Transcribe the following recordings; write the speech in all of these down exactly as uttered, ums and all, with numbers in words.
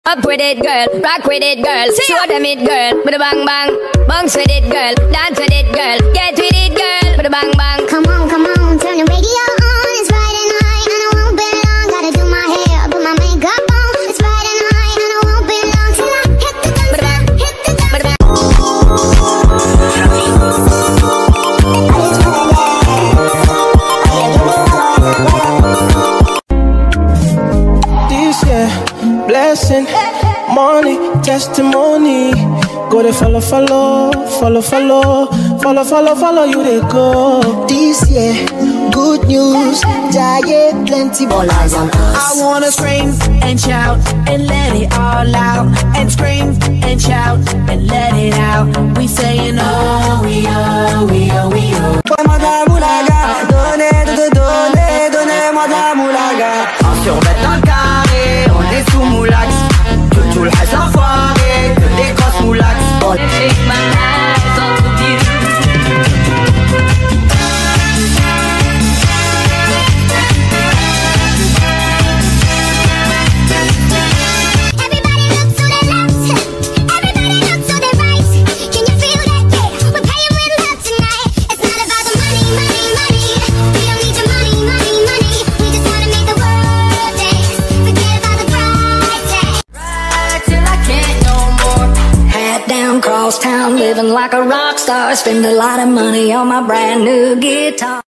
Up with it, girl. Rock with it, girl. Show them it, girl. With a bang bang. Bounce with it, girl. Dance with it, girl. Get with it, girl. With a bang bang. Come on, come on. Turn the radio on. It's Friday night and I won't be long. Gotta do my hair, put my makeup on. It's Friday night and I won't be long till I hit the dance floor. Hit the dance floor. This year, blessing, money, testimony. Go to follow, follow, follow, follow, follow, follow, follow you they go. This year, good news, giant plenty all eyes on us. I wanna scream and shout and let it all out. And scream and shout and let it out. We saying oh, we oh, we oh, we oh. On survêt un carré, on est sous moulax. Tout tout le reste enfoiré, que des grosses moulax. Take my eyes off of you. Everybody look to their left. Everybody look to their right. Can you feel that? Yeah, we're paying with love tonight. It's not about the money, money, money. We don't need your money, money, money. We just wanna make the world dance. Forget about the price tag. Right till I can't no more. Hat down, cross town, living like a rock star. Spend a lot of money on my brand new guitar.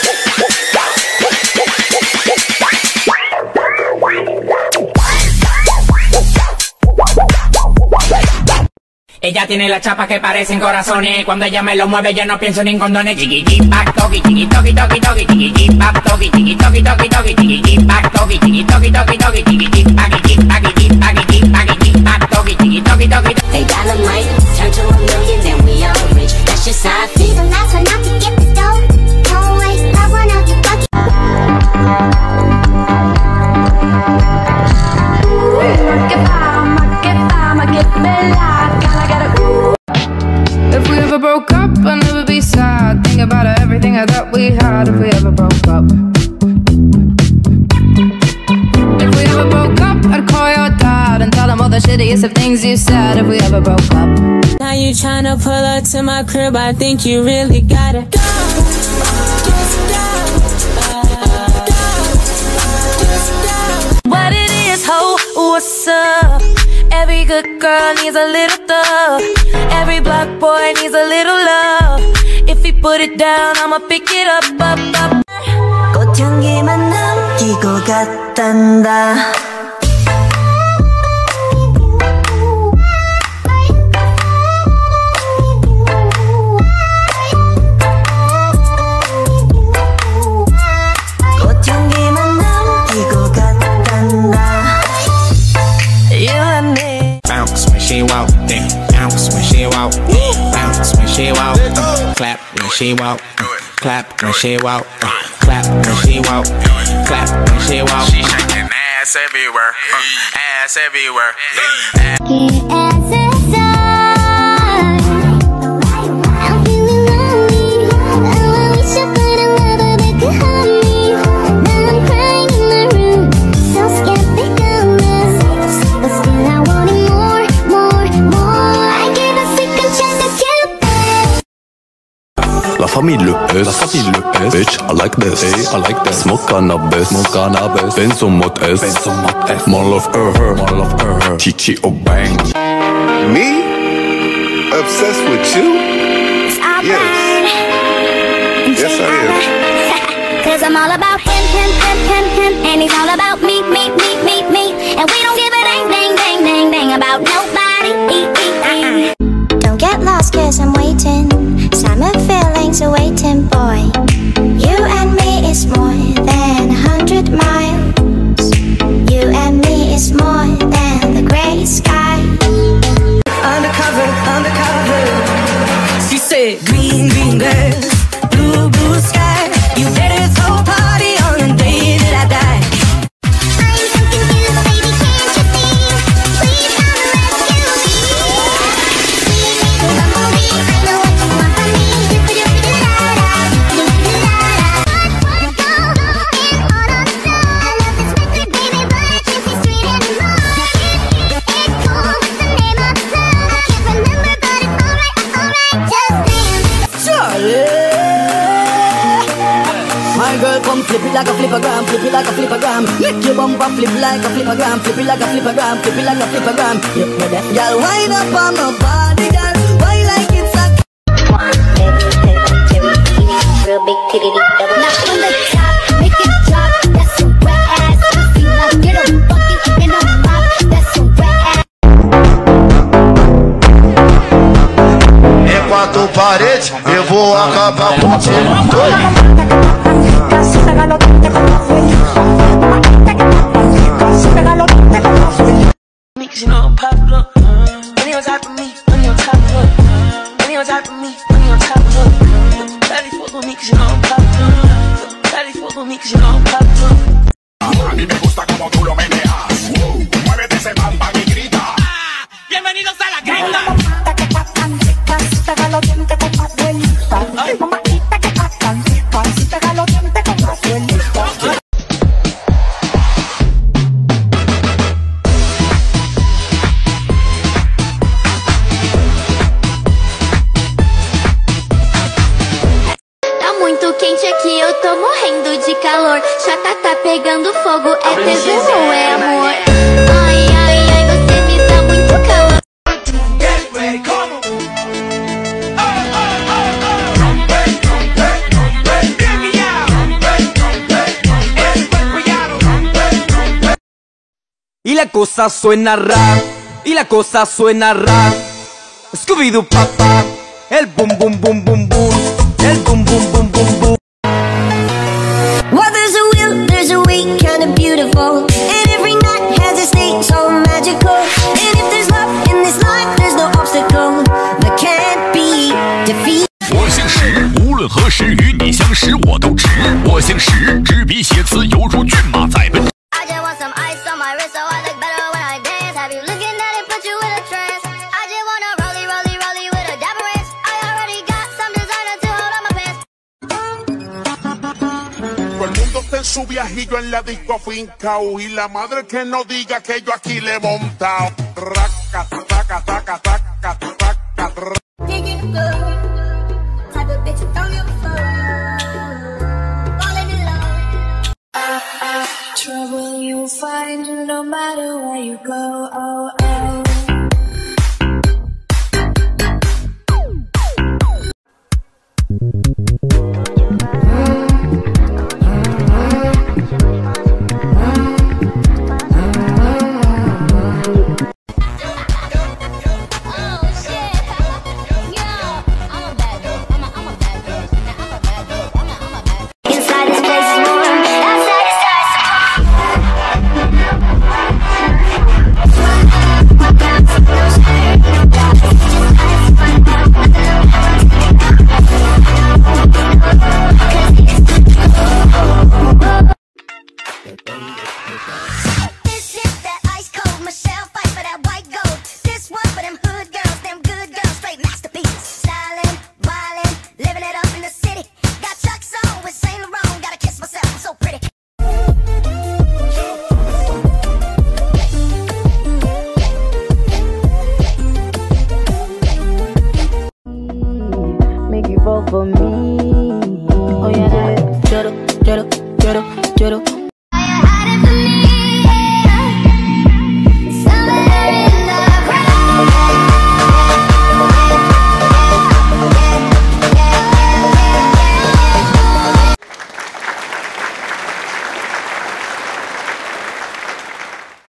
Ella tiene las chapas que parecen corazones. Cuando ella me lo mueve yo no pienso ni en condones. Chiqui chiqui pac toki chiqui toki toki toki chiqui chiqui pac toki chiqui toki toki toki chiqui chiqui pac toki chiqui toki toki toki chiqui chiqui pac chiqui pac chiqui pac chiqui pac chiqui pac toki chiqui toki toki. They dynamite, turn to a million, then we all rich. That's just how I feel. Be the last one out to get the dough. Don't wait, I wanna be lucky. If we ever broke up, I'd never be sad. Think about everything I thought we had. If we ever broke up, if we ever broke up, I'd call your dad and tell him all the shittiest of things you said. If we ever broke up. Now you tryna pull up to my crib, I think you really gotta go. What it is, ho, what's up? Every good girl needs a little thug. Every black boy needs a little love. If he put it down, I'ma pick it up, up, up. 꽃향기만 남기고 갔단다. 꽃향기만 남기고 갔단다. You and me. Bounce when she walk, damn. Bounce when she walk, bounce when she walk. Uh, clap when she walk, uh, clap when she walk, uh, clap when she walk, clap when she walk. She shaking ass everywhere, uh, ass everywhere. Ass. Get as a sign. I'm feeling lonely. Oh, I wish I found a lover that could help me. Now I'm crying in my room, so skeptical, but still I wanted more, more, more. I gave a second chance to Cupid. La famille Le S, la famille Le S, bitch, I like this, hey, I like that. Smoke cannabis, smoke cannabis. Benz on mode S, Benz on mode S. More love her, her, more love her, her. Chichi oh bang. Me? Obsessed with you? Yes. Yes, I am. Cause I'm all about him, him, him, him, him. And he's all about me, me, me, me, me. And we don't give a dang, dang, dang, dang, dang about nobody. Uh-uh. Don't get lost cause I'm waiting. Summer feelings are waiting, boy. You and me is more than a hundred miles. You and me is more than the gray sky. Undercover, undercover. She said green, green grass, blue, blue sky. You let us whole party on the day that I die. I'm so confused, baby, can't you see? Please come and rescue flip it like a flippergram, flip it like a flippergram. Make your bumper flip like a flippergram, flip it like a flippergram, flip it like a flippergram. You ready? Y'all wind up on my body, girl. Why like it's a real big titty, double. Now from the top, make it drop. That's some wet ass. See now get a bucket and a mop. That's some wet ass. Enquanto parede, eu vou acabar contigo. Cause you know I'm popular. When you on top of me, when you on top of her. When you on top of me, when you on top of her. Daddy fuck with me cause you know I'm popular. Daddy fuck with me cause you know I'm popular. A mí me gusta como tú lo meneas. Muévete ese bamba y grita. Bienvenidos a la cresta. Quente aqui, eu tô morrendo de calor. Chata tá pegando fogo, é tesão ou é amor? Ai, ai, ai, você me dá muito calor. Get ready, come on. Oh, oh, oh, oh. Rompe, rompe, rompe. Baby, yeah. Rompe, rompe, rompe. El cuerpo ya lo rompe, rompe. Y la cosa suena ra, y la cosa suena ra. Scooby-Doo papá, el boom boom boom boom boom, el boom boom boom boom boom. Well, there's a will, there's a way, kinda beautiful. And every night has a state so magical. And if there's love in this life, there's no obstacle that can't be defeated. 我姓石，无论何时与你相识，我都值。我姓石，执笔写词犹如骏马在奔。 I just want some ice on my wrist so I look better when I dance. Have you looking at it, put you in a trance. I just wanna rollie, rollie, rollie with a dapper ranch. I already got some designer to hold on my pants. Todo el mundo está en su viajillo en la disco fincao. Y la madre que no diga que yo aquí le he montado. Raca, taca, taca, taca, taca, taca. Type of bitch throw you falling in love. Trouble you find no matter where you go.